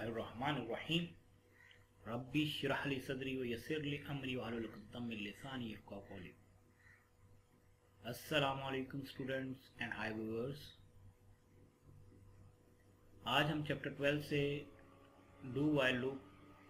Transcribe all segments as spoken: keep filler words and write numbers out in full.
बिस्मिल्लाहिर्रहमानिर्रहीम रब्बी इश्रह ली सदरी व यस्सिर ली अमरी वहलुल उक़दतम मिन लिसानी यफ़क़हू क़ौली। अस्सलामु अलैकुम स्टूडेंट्स एंड हाई व्यूअर्स। आज हम चैप्टर ट्वेल्व से डू व्हाइल लूप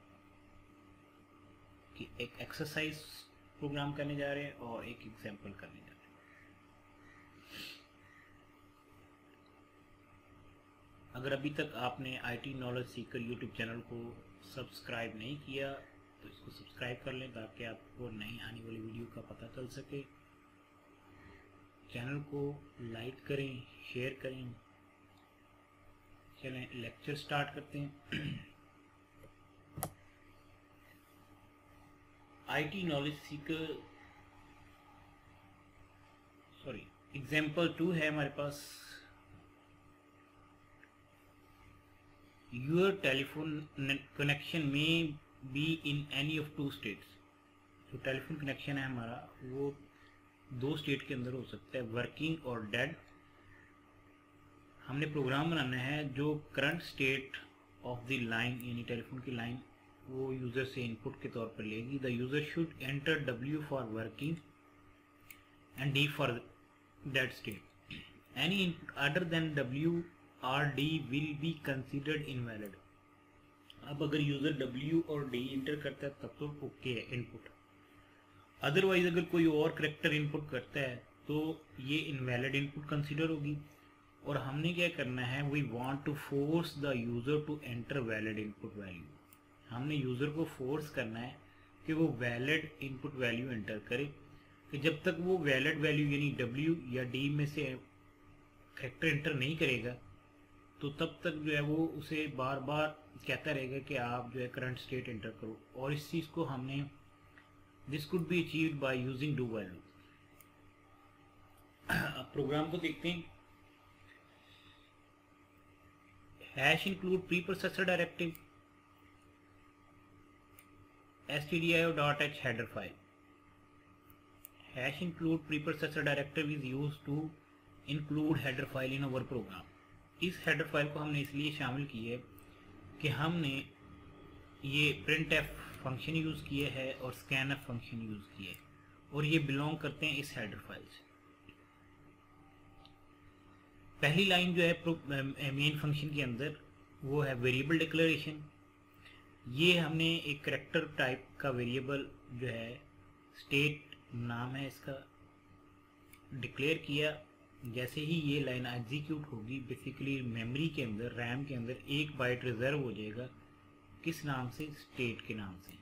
की एक एक्सरसाइज प्रोग्राम करने जा रहे हैं और एक एग्जाम्पल करने जा रहे हैं। अगर अभी तक आपने IT knowledge seeker YouTube channel को सब्सक्राइब नहीं किया तो इसको सब्सक्राइब कर लें ताकि आपको नई आने वाली वीडियो का पता चल सके। चैनल को लाइक करें, शेयर करें। चलें लेक्चर स्टार्ट करते हैं। IT knowledge seeker sorry example two है हमारे पास। Your telephone connection may be in any of two states। जो टेलीफोन कनेक्शन है हमारा वो दो स्टेट के अंदर हो सकता है, वर्किंग और डेड। हमने प्रोग्राम बनाना है जो current state of the line यानी टेलीफोन की लाइन वो यूज़र से इनपुट के तौर पर लेगी। The user should enter W for working and D for dead state. Any input other than W or D will be considered invalid. अब अगर यूज़र डब्ल्यू और डी इंटर करता है तब तो ओके है इनपुट, अदरवाइज अगर कोई और करेक्टर इनपुट करता है तो ये इनवैलिड इनपुट कंसिडर होगी। और हमने क्या करना है, we want to force the user to enter valid input value. हमने यूज़र को फोर्स करना है कि वो वैलिड इनपुट वैल्यू एंटर करे। कि जब तक वो वैलिड वैल्यू यानी डब्ल्यू या डी में से करेक्टर एंटर नहीं करेगा तो तब तक जो है वो उसे बार बार कहता रहेगा कि आप जो है करंट स्टेट एंटर करो। और इस चीज़ को हमने this could be achieved by using do while loop. अब प्रोग्राम को देखते हैं। Hash include preprocessor directive stdio dot h header file। hash include preprocessor directive is used to include header file in our program। इस header file को हमने इसलिए शामिल की है कि हमने ये प्रिंट एफ फंक्शन यूज़ किया है और स्कैन एफ फंक्शन यूज़ किया है और ये बिलोंग करते हैं इस हेडर फाइल से। पहली लाइन जो है मेन फंक्शन के अंदर वो है वेरिएबल डिक्लेरेशन। ये हमने एक करैक्टर टाइप का वेरिएबल जो है स्टेट नाम है इसका डिक्लेयर किया। जैसे ही ये लाइन एग्जीक्यूट होगी बेसिकली मेमोरी के अंदर रैम के अंदर एक बाइट रिजर्व हो जाएगा। किस नाम से? स्टेट के नाम से।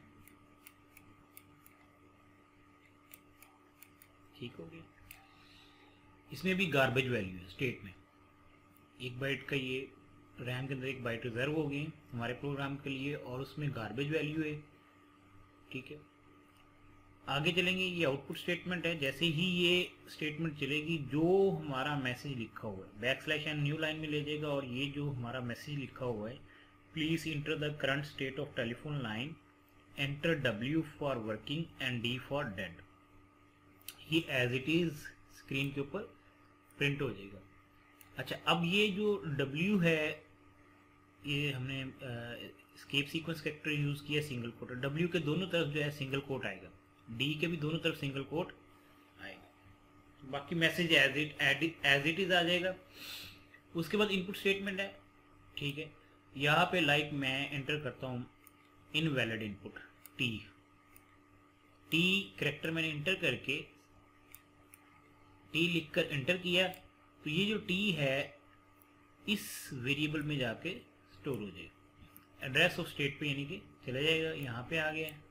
ठीक हो गया। इसमें भी गार्बेज वैल्यू है स्टेट में। एक बाइट का ये रैम के अंदर एक बाइट रिजर्व हो गई हमारे प्रोग्राम के लिए और उसमें गार्बेज वैल्यू है। ठीक है, आगे चलेंगे। ये आउटपुट स्टेटमेंट है। जैसे ही ये स्टेटमेंट चलेगी जो हमारा मैसेज लिखा हुआ है backslash N new line में ले जाएगा और ये जो हमारा मैसेज लिखा हुआ है please enter the current state of telephone line, enter W for working and D for dead, ये एज इट इज स्क्रीन के ऊपर प्रिंट हो जाएगा। अच्छा, अब ये जो डब्ल्यू है ये हमने एस्केप सीक्वेंस कैरेक्टर यूज किया सिंगल कोट। डब्ल्यू के दोनों तरफ जो है सिंगल कोट आएगा, डी के भी दोनों तरफ सिंगल कोट आएगा। बाकी message as it as it is आ जाएगा। उसके बाद इनपुट स्टेटमेंट है। ठीक है, यहाँ पे लाइक मैं एंटर करता हूँ invalid input T. T character मैंने एंटर करके टी लिखकर एंटर किया तो ये जो टी है इस वेरिएबल में जाके स्टोर हो जाएगा। एड्रेस ऑफ स्टेट पे यानी कि चला जाएगा। यहाँ पे आ गया है।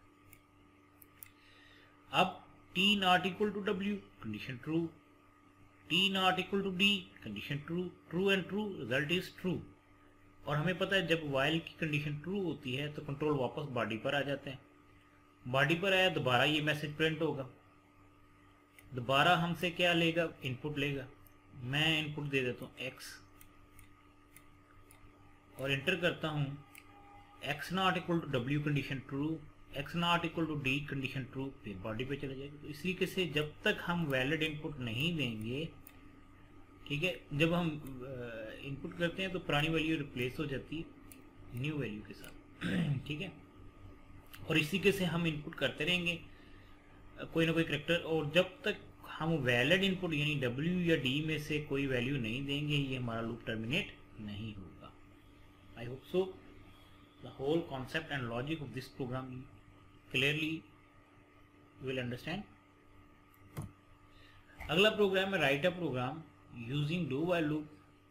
अब t not equal to w condition true, t not equal to d condition true, true and true result is true. और हमें पता है जब वाइल की कंडीशन ट्रू होती है तो कंट्रोल वापस बॉडी पर आ जाते हैं। बॉडी पर आया दोबारा ये मैसेज प्रिंट होगा। दोबारा हमसे क्या लेगा? इनपुट लेगा। मैं इनपुट दे देता हूँ x और एंटर करता हूँ x not equal to w condition true, x not equal to D condition true, फिर बॉडी पे चला जाएगा। तो इस तरीके से जब तक हम वैलिड इनपुट नहीं देंगे, ठीक है, जब हम इनपुट करते हैं तो पुरानी वैल्यू रिप्लेस हो जाती है। न्यू वैल्यू के साथ। ठीक है, और इसी के से हम इनपुट करते रहेंगे कोई ना कोई करेक्टर, और जब तक हम वैलिड इनपुट यानी डब्ल्यू या डी में से कोई वैल्यू नहीं देंगे ये हमारा लूप टर्मिनेट नहीं होगा। I hope so the whole concept and logic of this program clearly will understand. अगला प्रोग्राम है write a program using do while loop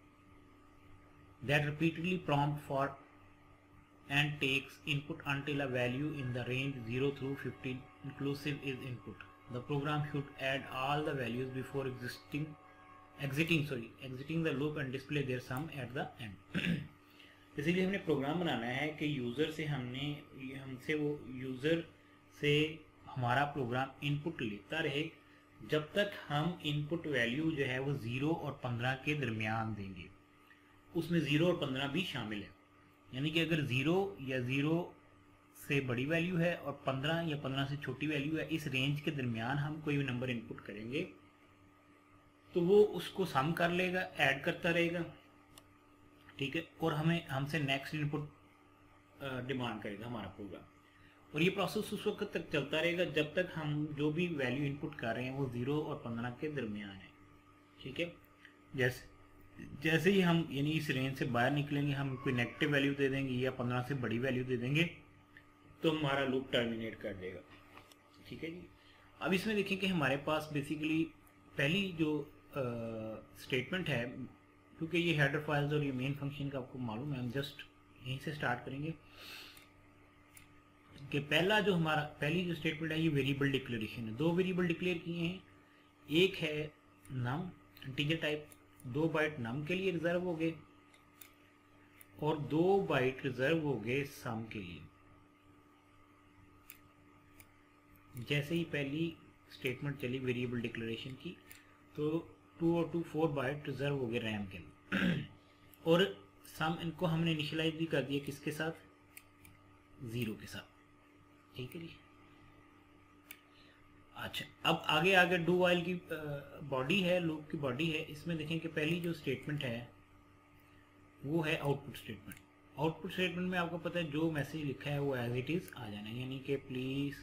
that repeatedly prompt for and takes input until a value in the range zero through fifteen inclusive is input. The program should add all the values before existing exiting sorry exiting the loop and display their sum at the end. इसीलिए हमने programme बनाना है कि user से हमने हमसे वो user से हमारा प्रोग्राम इनपुट लेता रहे जब तक हम इनपुट वैल्यू जो है वो ज़ीरो और पंद्रह के दरमियान देंगे। उसमें ज़ीरो और पंद्रह भी शामिल है, यानी कि अगर ज़ीरो या ज़ीरो से बड़ी वैल्यू है और पंद्रह या पंद्रह से छोटी वैल्यू है, इस रेंज के दरमियान हम कोई भी नंबर इनपुट करेंगे तो वो उसको सम कर लेगा, ऐड करता रहेगा। ठीक है, और हमें हमसे नेक्स्ट इनपुट डिमांड करेगा हमारा प्रोग्राम, और ये प्रोसेस उस वक्त तक चलता रहेगा जब तक हम जो भी वैल्यू इनपुट कर रहे हैं वो ज़ीरो और पंद्रह के दरमियान है। ठीक है, जैसे जैसे ही हम यानी इस रेंज से बाहर निकलेंगे, हम कोई नेगेटिव वैल्यू दे देंगे या पंद्रह से बड़ी वैल्यू दे देंगे तो हमारा लूप टर्मिनेट कर देगा। ठीक है जी, अब इसमें देखें कि हमारे पास बेसिकली पहली जो स्टेटमेंट है, क्योंकि ये हेडर फाइल्स और ये मेन फंक्शन का आपको मालूम है, हम जस्ट यहीं से स्टार्ट करेंगे कि पहला जो हमारा पहली जो स्टेटमेंट है ये वेरिएबल डिक्लेरेशन है। दो वेरिएबल डिक्लेयर किए हैं, एक है नम इंटीजर टाइप, दो बाइट नम के लिए रिजर्व हो गए और दो बाइट रिजर्व हो गए सम के लिए। जैसे ही पहली स्टेटमेंट चली वेरिएबल डिक्लेरेशन की तो टू और टू फोर बाइट रिजर्व हो गए रैम के लिए और सम इनको हमने इनिशियलाइज भी कर दिया किसके साथ, ज़ीरो के साथ। ठीक है जी, अच्छा अब आगे आगे डू वाइल की बॉडी है, लूप की बॉडी है। इसमें देखें कि पहली जो स्टेटमेंट है वो है आउटपुट स्टेटमेंट। आउटपुट स्टेटमेंट में आपको पता है जो मैसेज लिखा है वो एज इट इज आ जाना है, यानी कि प्लीज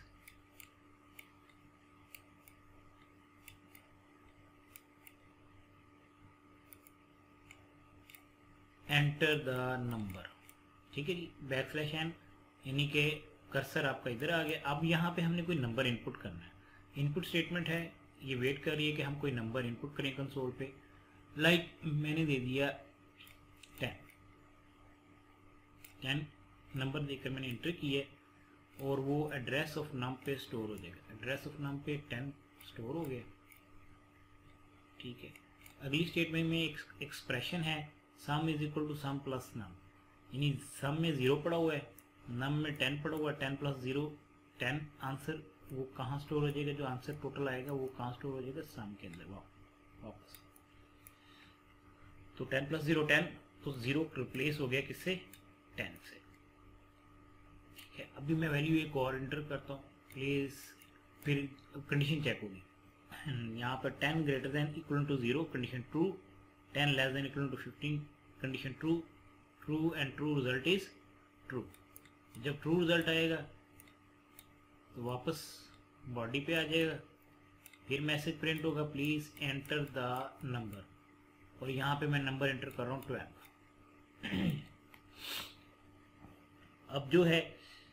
एंटर द नंबर। ठीक है जी, बैक स्लैश एन यानी कि कर्सर आपका इधर आ गया। अब यहाँ पे हमने कोई नंबर इनपुट करना है। इनपुट स्टेटमेंट है, ये वेट कर रही है कि हम कोई नंबर इनपुट करें कंसोल पे। लाइक like, मैंने दे दिया टेन टेन नंबर देकर मैंने एंटर किया और वो एड्रेस ऑफ नम पे स्टोर हो जाएगा। एड्रेस ऑफ नम पे टेन स्टोर हो गया। ठीक है, अगली स्टेटमेंट में एक एक्सप्रेशन है sum is equal to sum plus num, यानी सम में ज़ीरो पड़ा हुआ है, नम में टेन पड़ा हुआ है, ten plus zero ten. Answer वो कहाँ स्टोर हो जाएगा, जो आंसर टोटल आएगा वो कहाँ स्टोर हो जाएगा, सम के अंदर वापस। तो टेन प्लस ज़ीरो टेन, तो ज़ीरो रिप्लेस हो गया किससे, टेन से। ठीक है, अभी मैं वैल्यू एक और एंटर करता हूँ प्लीज़, फिर कंडीशन चेक होगी। यहाँ पर ten greater than equal to zero condition true, ten less than equal to fifteen condition true, true and true result is true. जब ट्रू रिजल्ट आएगा तो वापस बॉडी पे आ जाएगा, फिर मैसेज प्रिंट होगा प्लीज़ एंटर द नंबर, और यहाँ पे मैं नंबर एंटर कर रहा हूँ ट्वेल्व। अब जो है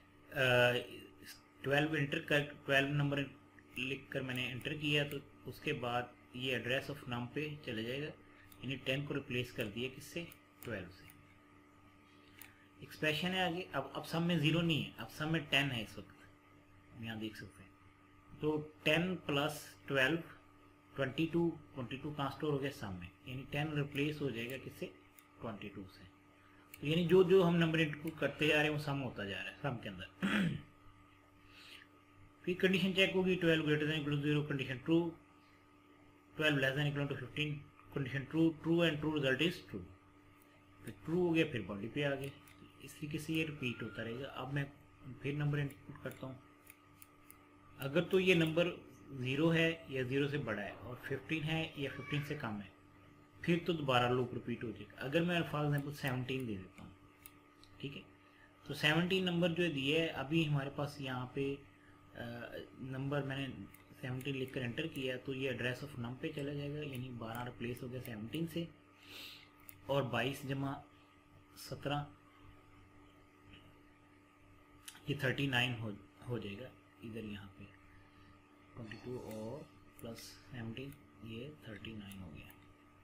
ट्वेल्व एंटर कर ट्वेल्व नंबर लिख कर मैंने एंटर किया, तो उसके बाद ये एड्रेस ऑफ नम पे चले जाएगा, यानी टेन को रिप्लेस कर दिया किससे, ट्वेल्व से। एक्सप्रेशन है आगे। अब अब सम में ज़ीरो नहीं है, अब सम में टेन है इस वक्त, यहाँ देख सकते हैं। तो ten plus twelve twenty two, twenty two कहाँ स्टोर हो गया, सम में, यानी टेन रिप्लेस हो जाएगा किससे, ट्वेंटी टू से। तो यानी जो जो हम नंबर इनपुट करते जा रहे हैं वो सम होता जा रहा है सम के अंदर। फिर कंडीशन चेक होगी, twelve greater than equal to zero condition true, twelve less than equal to fifteen condition true, true and true result is true. फिर ट्रू हो गया, फिर बॉडी पे आ गए। इस तरीके से ये रिपीट होता रहेगा। अब मैं फिर नंबर इनपुट करता हूँ। अगर तो ये नंबर ज़ीरो है या ज़ीरो से बड़ा है और फिफ्टीन है या फिफ्टीन से कम है, फिर तो दोबारा लूप रिपीट हो जाएगा। अगर मैं फॉर एग्जाम्पल सेवनटीन दे देता हूँ, ठीक है, तो सेवनटीन नंबर जो दिया है अभी हमारे पास यहाँ पे नंबर मैंने सेवनटीन लिख कर एंटर किया तो ये एड्रेस ऑफ नम पे चला जाएगा, यानी बारह रिप्लेस हो गया सेवनटीन से, और बाईस जमा सत्रह ये थर्टी नाइन हो हो जाएगा इधर यहाँ पे ट्वेंटी टू और प्लस सेवनटीन ये थर्टी नाइन हो गया।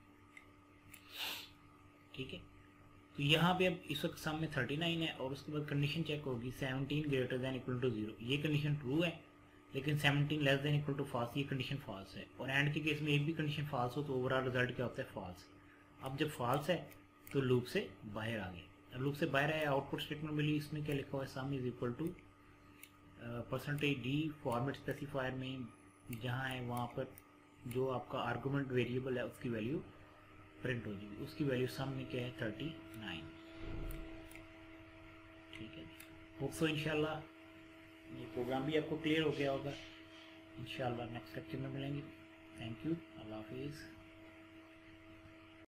ठीक है, तो यहाँ पे अब इस वक्त सामने थर्टी नाइन है और उसके बाद कंडीशन चेक होगी seventeen greater than equal to zero, ये कंडीशन ट्रू है, लेकिन seventeen less than equal to false, ये कंडीशन फॉल्स है। और एंड के केस में एक भी कंडीशन फॉल्स हो तो ओवरऑल रिजल्ट क्या होता है, फॉल्स। अब जब फॉल्स है तो लूप से बाहर आ गए, लूप से बाहर आया, आउटपुट स्टेटमेंट मिली, इसमें क्या लिखा हुआ है, sum is equal to percentage D format specifier में जहाँ है वहाँ पर जो आपका आर्गूमेंट वेरिएबल है उसकी वैल्यू प्रिंट हो जाएगी, उसकी वैल्यू सम में क्या है थर्टी नाइन। ठीक है, होप सो इंशाल्लाह ये प्रोग्राम भी आपको क्लियर हो गया होगा। इंशाल्लाह नेक्स्ट लेक्चर में मिलेंगे। थैंक यू, अल्लाह हाफिज़।